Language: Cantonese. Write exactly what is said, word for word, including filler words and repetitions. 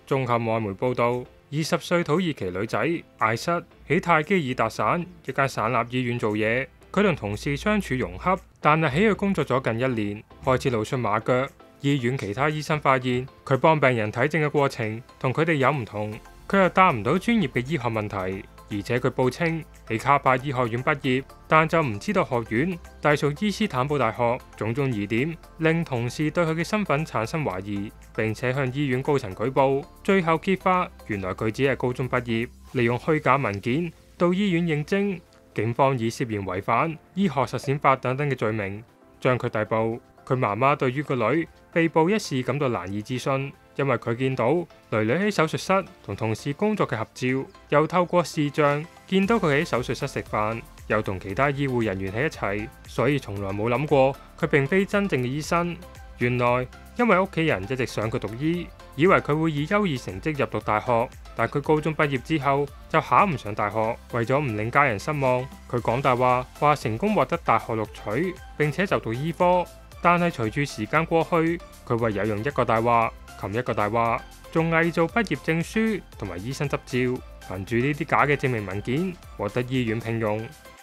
綜合外媒報導，二十歲土耳其女仔艾瑟喺泰基爾達省一間省立醫院做嘢，佢同同事相處融洽，但係喺佢工作咗近一年，開始露出馬腳。醫院其他醫生發現佢幫病人睇症嘅過程同佢哋有唔同，佢又答唔到專業嘅醫學問題，而且佢報稱喺卡巴醫學院畢業，但就唔知道學院隸屬伊斯坦堡大學。種種疑點令同事對佢嘅身份產生懷疑，並且向醫院高層舉報。最後揭發原來佢只係高中畢業，利用虛假文件到醫院應徵。警方以涉嫌違反醫學實踐法等等嘅罪名將佢逮捕。佢媽媽對於個女被捕一事感到難以置信，因為佢見到囡囡喺手術室同同事工作嘅合照，又透過視像見到佢喺手術室食飯，又同其他醫護人員喺一齊，所以從來冇諗過佢並非真正嘅醫生。原來因為屋企人一直想佢讀醫，以為佢會以優異成績入讀大學，但佢高中畢業之後就考唔上大學。為咗唔令家人失望，佢講大話，話成功獲得大學錄取，並且就讀醫科。但係隨住時間過去，佢唯有用一個大話冚一個大話，仲偽造畢業證書同埋醫生執照，憑住呢啲假嘅證明文件獲得醫院聘用。